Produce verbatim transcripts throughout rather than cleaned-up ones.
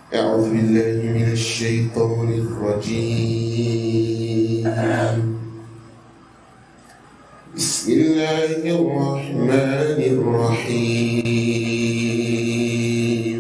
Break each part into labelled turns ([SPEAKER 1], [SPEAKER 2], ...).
[SPEAKER 1] أعوذ بالله من الشيطان الرجيم. بسم الله الرحمن الرحيم.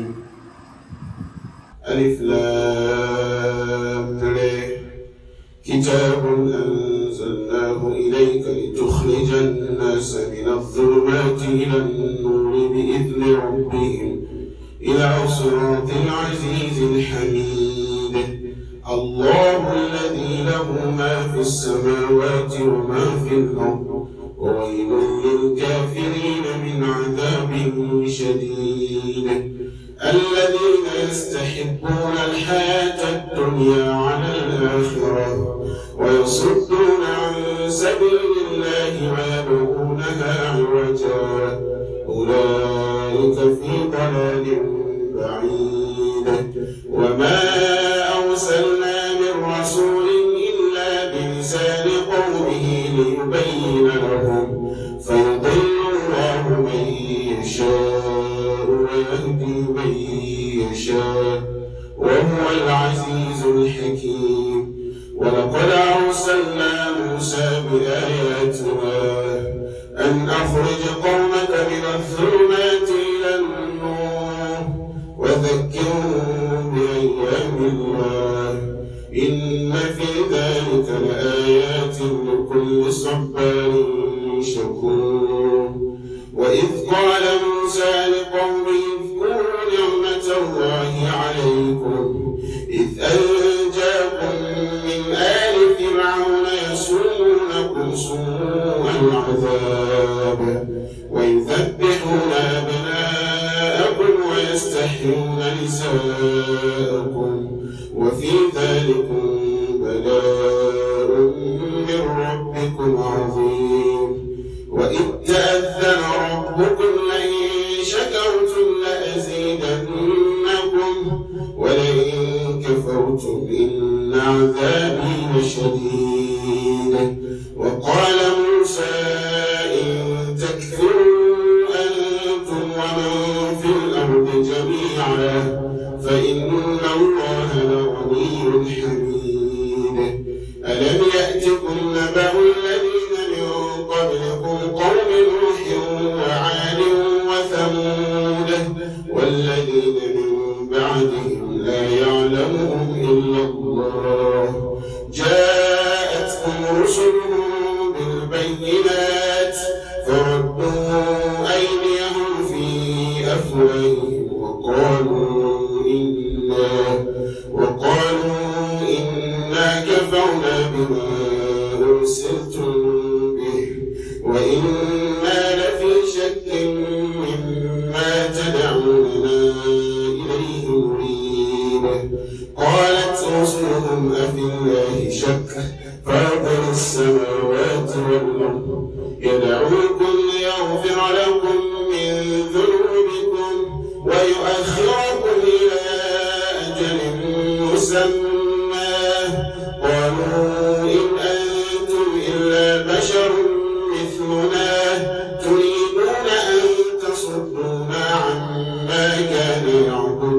[SPEAKER 1] ألف لام ر. كتاب أنزلناه إليك لتخرج الناس من الظلمات إلى النور بإذن ربهم إلى صراط العزيز الحميد. الله الذي له ما في السماوات وما في الأرض وويل للكافرين من عذاب شديد. الذين يستحبون الحياة الدنيا على الآخرة ويصدون عن سبيل الله ويبغونها عوجا أولئك في ضلال بعيد. وما أرسلنا من رسول إلا بلسان قومه ليبين لهم فيضل الله من يشاء ويهدي من يشاء وهو العزيز الحكيم. ولقد أرسلنا موسى بآياتنا أن أخرج قومك من الظلمات إلى النور وذكرهم بأيام الله إن في ذلك لآيات لكل صبار شكور. وإذ قال موسى لقومه اذكروا نعمة الله عليكم إذ أنجاكم من آل فرعون يسومونكم سوء العذاب ويذبحون أبناءكم ويستحيون نساءكم وفي ذلكم بلاء من ربكم عظيم. وإذ تأذن ربكم لئن شكرتم لأزيدنكم ولئن كفرتم إن عذابي لشديد. وقال موسى إن تكفروا أنتم ومن في الأرض جميعا فإن الله لغني حميد. ألم يأتكم نبأ الذين من قبلكم قوم نوح وعاد وثمود والذين من بعدهم لا يعلمهم إلا الله جاءتهم رسلهم بالبينات فردوا أيديهم في أفواههم وقالوا إنا وقالوا إنا كفرنا بما أرسلتم به وإنا لفي شك مما تدعوننا إليه مريب. قالت رسلهم أفي الله شك فاطر السماوات والأرض يدعوكم ليغفر لكم من ذنوبكم ويؤخركم إلى أجل مسمى قالوا إن أنتم إلا بشر مثلنا تريدون أن تصدونا عما كان يعبد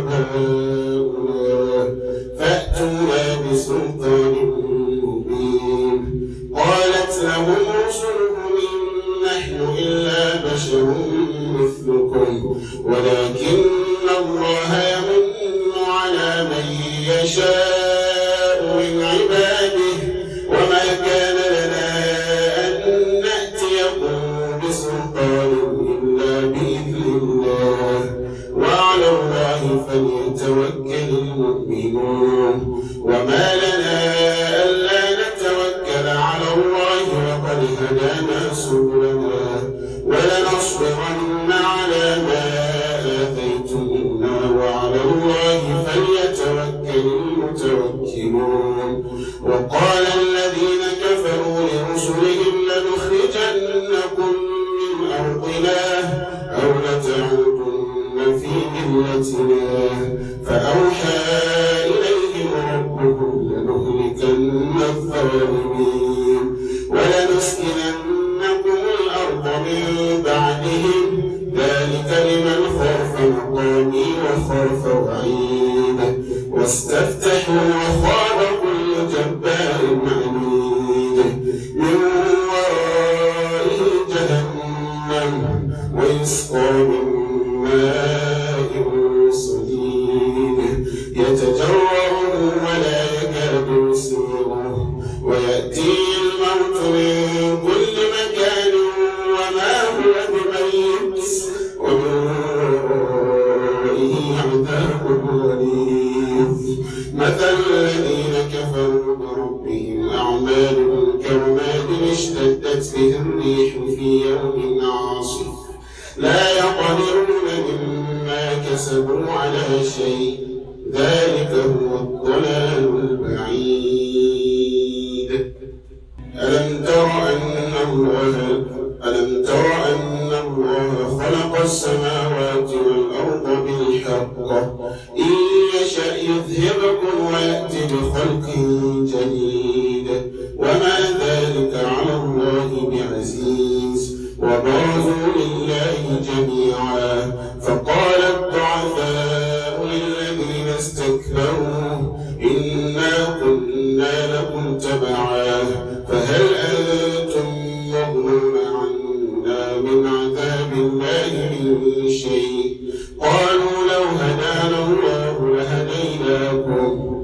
[SPEAKER 1] آباؤنا فأتونا بسلطان مبين. قالت لهم رسلهم إن نحن إلا بشر مثلكم ولكن الله يمن على من يشاء من عباده وما كان لنا أن نأتيكم بسلطان إلا بإذن الله وعلى الله فليتوكل المؤمنون. وما لنا ألا نتوكل على الله وقد هدانا سبلنا ولنصبرن على ما آذيتمونا وعلى الله فليتوكل المتوكلون. وقال الذين كفروا لرسلهم لنخرجنكم من أرضنا أو لتعودن في ملتنا فأوحى إليهم ربهم لنهلكن الظالمين ولنسكننكم الأرض من بعدهم ذلك لمن خاف مقامي وخاف وعيد واستفتحوا وخاب كل جبار عنيد من ورائه جهنم ويسقى من ماء صديد يتجرعه ولا يكاد يسيغه ويأتيه الموت من كل مكان وما هو بميت ومن ورائه عذاب غليظ مثل الذين كفروا بربهم أعمالهم كرماد اشتدت به الريح في يوم عاصف لا يقدرون مما كسبوا على شيء ذلك هو الضلال البعيد. ألم تر أن الله ألم تر أن الله خلق السماوات والأرض بالحق إن يشأ يذهبكم ويأتي بخلق جديد وما ذلك على الله بعزيز وبرزوا لله جميعا فقال الضعفاء للذين استكبروا إنا كنا لكم تبعا فهل أنتم مغنون عنا من عذاب الله من شيء قالوا لو هدانا الله لهديناكم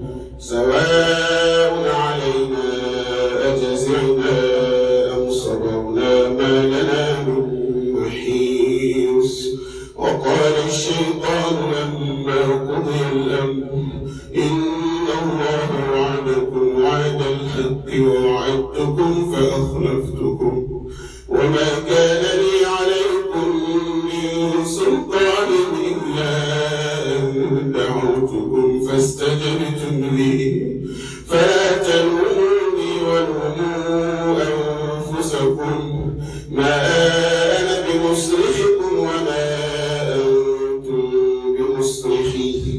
[SPEAKER 1] سواء علينا أجزعنا أم صبرنا ما لنا من محيص. وقال الشيطان لما قضي الأمر إن الله وعدكم وعد الحق ووعدتكم فأخلفتكم وما كان لي عليكم من سلطان إلا أن دعوتكم فاستجبتم لي فلا تلوموني ولوموا أنفسكم ما أنا بمصرخكم وما أنتم بمصرخي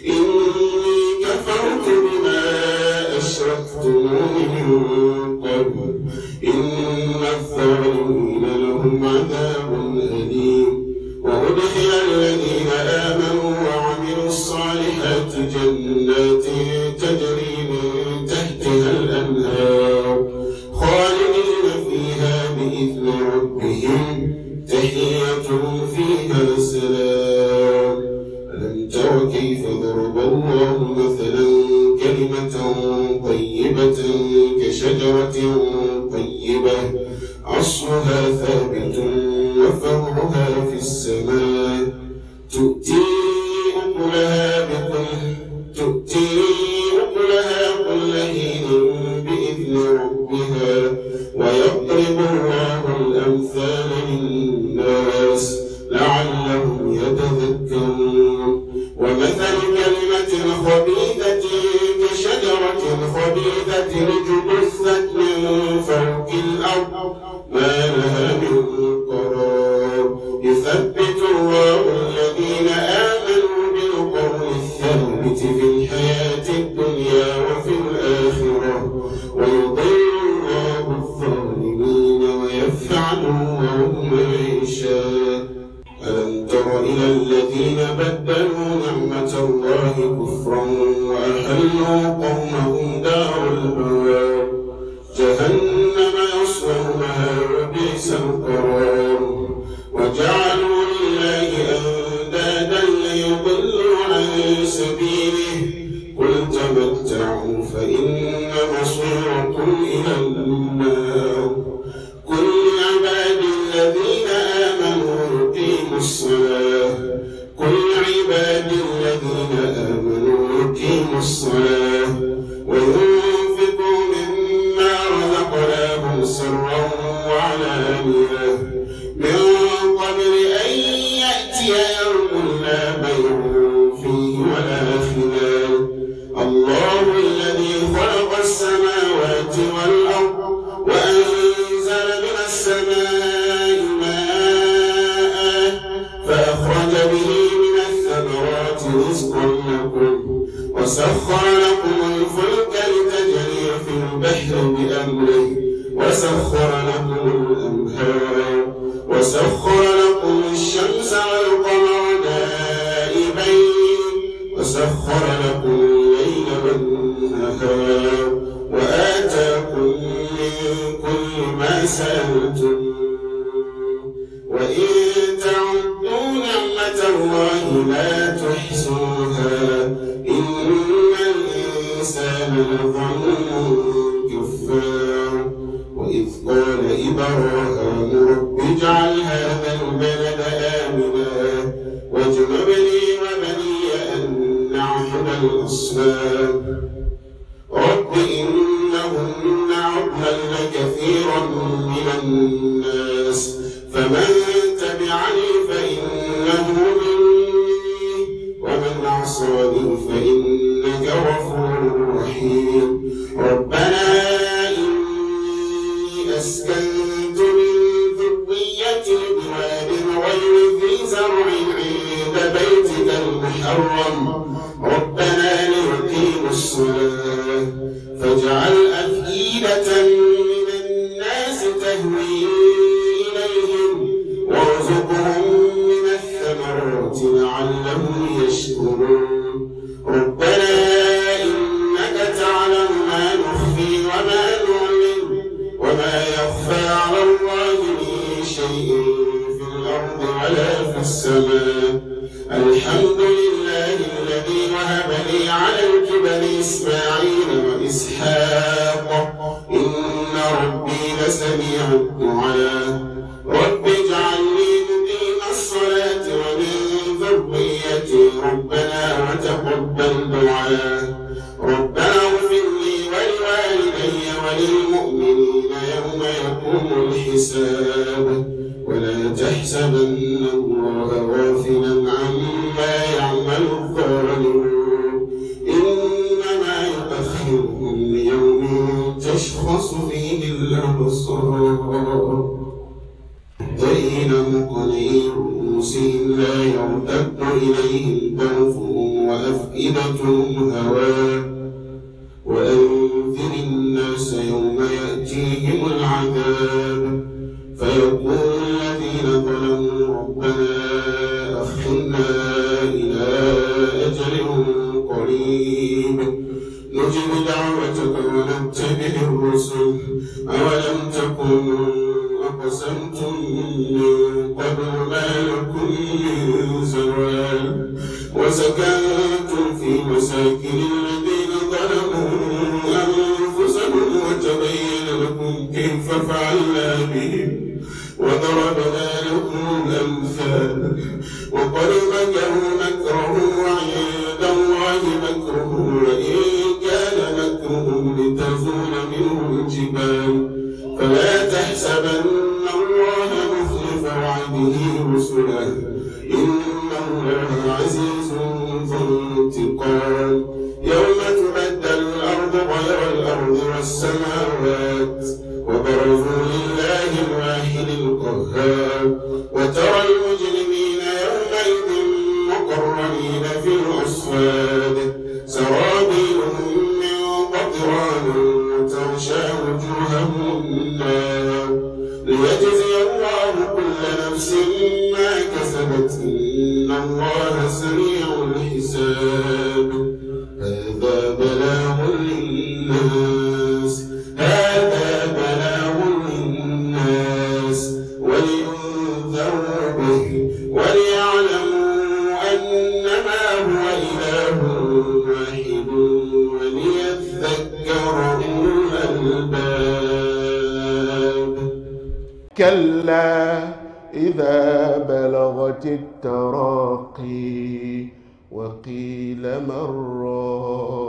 [SPEAKER 1] إني كفرت بما أشركتمون من قبل إن الظالمين لهم عذاب أليم. وأدخل الذين آمنوا وعملوا الصالحات جنات تجري من تحتها الأنهار خالدين فيها بإذن ربهم تحيتهم فيها سلام. ألم تر كيف ضرب الله مثلا كلمة طيبة كشجرة طيبة أصلها ثابت وفرعها في السماء تؤتي أكلها بكل تؤتي أكلها كل حين بإذن ربها ويضرب الله الأمثال للناس لعلهم يتذكرون. ومثل كلمة خبيثة كشجرة خبيثة اجتثت من فوق الأرض ما لها من قرار يثبت الله الذين آمنوا بالقول الثابت في الحياة الدنيا وفي الآخرة ويضل الله الظالمين ويفعل الله ما يشاء. ألم تر إلى الذين بدلوا نعمة الله كفرا وأحلوا قومهم دار البوار جهنم يصلونها وبئس القرار وجعلوا لله أندادا ليضلوا عن سبيله قل تمتعوا فإن مصيركم إلى النار. قل لعبادي الذين آمنوا يقيموا الصلاة قل لعبادي الذين آمنوا يقيموا الصلاة وينفقوا مما رزقناهم سرا وعلانية من قبل أن يأتي يوم لا بيع فيه ولا خلال. الله الذي خلق السماوات والأرض وأنزل من السماء ماء فأخرج به من الثمرات رزقا لكم وسخر لكم الفلك لتجري في البحر بأمره وسخر لكم الأنهار وسخر لكم الشمس والقمر دائبين وسخر لكم الليل والنهار وآتاكم من كل ما سألتم وإن تعدوا نعمة الله لا تحصوها إن الإنسان لظلوم كفار وإذ قال إبراهيم رب اجعل هذا البلد آمنا واجنبني وبني أن نعبد الأصنام رب إنهن أضللن كثيرا من الناس فمن تبعني فإنه مني ومن عصاني فإنك غفور رحيم ربنا إني أسكنت من ذريتي بواد غير ذي زرع عند بيتك المحرم ربنا ليقيموا الصلاة فاجعل أفئدة من الناس تهوي إليهم وارزقهم من الثمرات لعلهم يشكرون ربنا إنك تعلم ما نخفي وما نعلن وما يخفى على الله من شيء في الأرض ولا في السماء الحمد لله الذي وهب لي على الكبر إسماعيل وإسحاق إن ربي لسميع الدعاء رب اجعلني مقيم الصلاة ومن ذريتي ربنا وتقبل دعاء ربنا اغفر لي ولوالدي وللمؤمنين يوم يقوم الحساب ولا تحسبن الله غافلا عما يعمل الظالمون إنما يؤخرهم ليوم تشخص فيه الأبصار الذين مقنعي رؤوسهم لا يرتد إليهم طرفهم وأفئدتهم هواء وأنذر الناس يوم يأتيهم العذاب فيقول الذين ظلموا ربنا أخرنا إلى أجل قريب نجب دعوتك ونتبع الرسل أولم تكونوا أقسمتم من قبل ما لكم من زوال وسكنتم في مساكن الذين ظلموا أنفسهم وتبين لكم كيف فعلنا بهم وضربنا لكم الأمثال وقد مكروا مكرهم وعند الله مكرهم وإن كان مكرهم لتزول منه الجبال فلا تحسبن الله مخلف وعده رسله إن الله عزيز ذو انتقام يوم تبدل الأرض غير الأرض والسماوات وبرزوا لله الواحد القهار وترى المجرمين يومئذ مقرنين في الأصفاد سرابيلهم من قطران وتغشى وجوههم النار ليجزي الله كل نفس ما كسبت إن الله سريع الحساب هذا بلاغ للناس هذا بلاغ للناس ولينذروا به وليعلموا أنما هو إله واحد وليذكر أولو الألباب
[SPEAKER 2] كلا إذا بلغت التراقي وقيل من راق